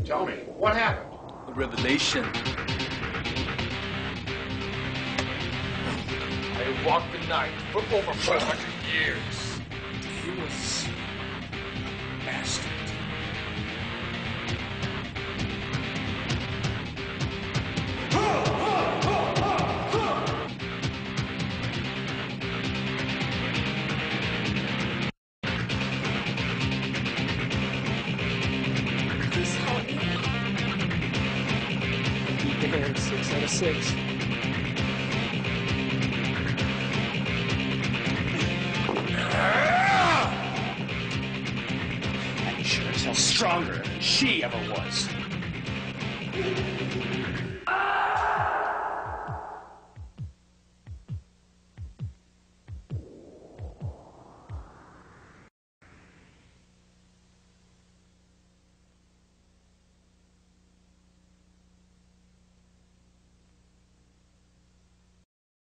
Tell me, what happened? A revelation. I walked the night for over 400 years. He was a bastard. Damn, 6 out of 6. And sure as hell stronger than she ever was.